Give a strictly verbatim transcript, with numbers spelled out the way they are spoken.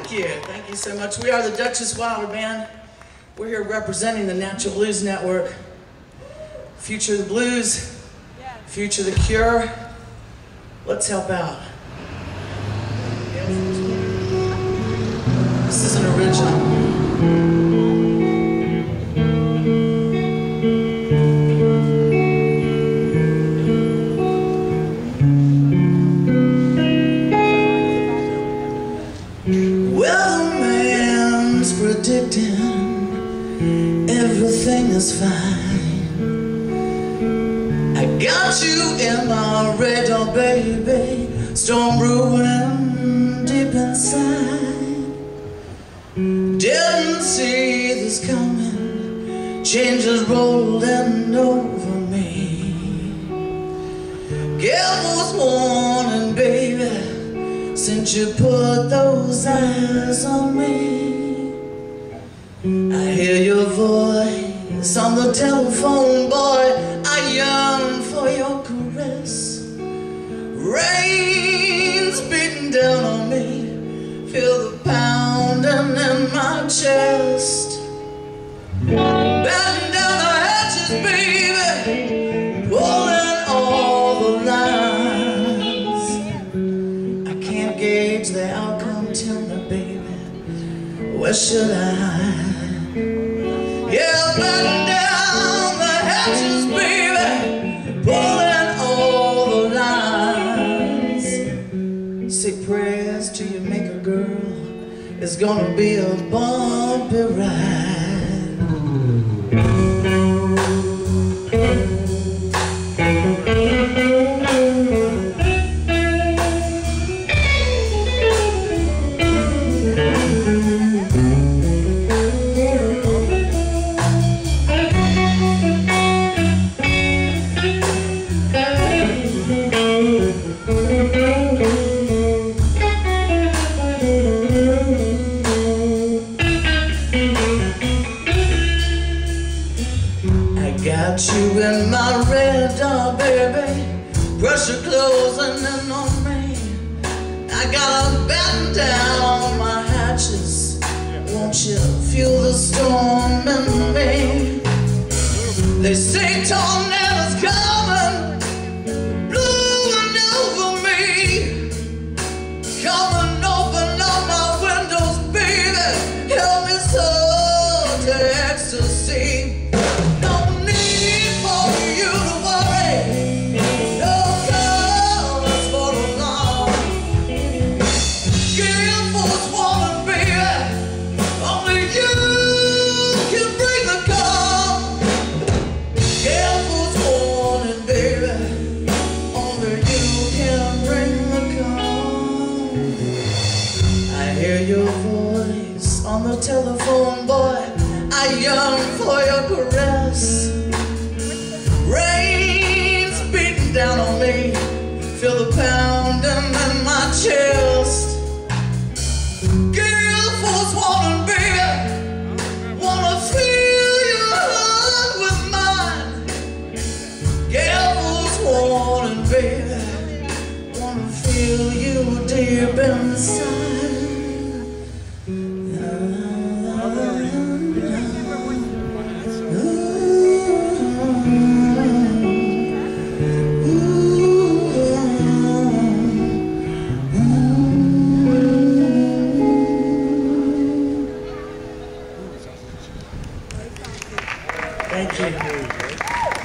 Thank you. Thank you so much. We are the Duchess Wilder Band. We're here representing the Natural Blues Network. Future of the Blues. Future of the Cure. Let's help out. This is an original. Predicting everything is fine. I got you in my radar, baby. Storm brewing deep inside. Didn't see this coming. Changes rolling over me. Gale Force Warning, baby. Since you put those eyes on me, I hear your voice on the telephone, boy. I yearn for your caress. Rain's beating down on me. Feel the pounding in my chest. Batten down the hatches, baby. Pulling all the lines. I can't gauge the outcome. Tell me, baby, where should I hide? Yeah, batten down the hatches, baby, pulling all the lines. Say prayers till you make a girl. It's gonna be a bumpy ride. Got you in my radar, baby. Pressure closing in on me. I gotta batten down my hatches. Won't you feel the storm in me? They say tornadoes coming, blowing over me. Come and open up my windows, baby. Help me soar to ecstasy. Your voice on the telephone, boy. I yearn for your caress. Rain's beating down on me. Feel the pounding in my chest. Gale Force Warning, baby. Wanna feel your heart with mine. Gale Force Warning, baby. Wanna feel you deep inside. Thank you.